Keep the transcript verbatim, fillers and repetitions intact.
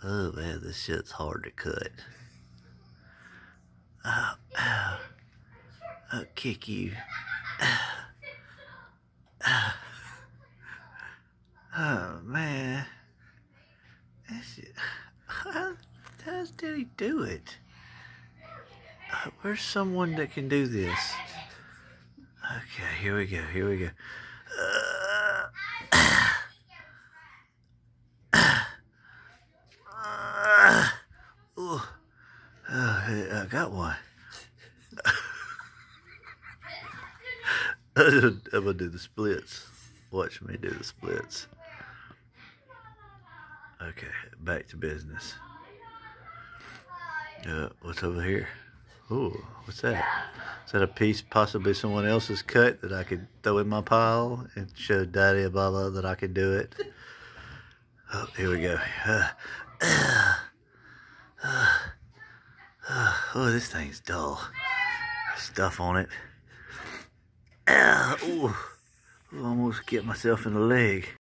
Oh man, this shit's hard to cut. Oh, ow. I'll kick you. Oh man. Shit. How, how did he do it? Uh, where's someone that can do this? Okay, here we go, here we go. Uh, uh, oh, I got one. I'm gonna do the splits. Watch me do the splits. Okay, back to business. Uh, what's over here? Ooh, what's that? Is that a piece possibly someone else's cut that I could throw in my pile and show Daddy and Mama that I can do it? Oh, here we go. Uh, uh, uh, uh, oh, this thing's dull. Stuff on it. Uh, ooh, almost get myself in the leg.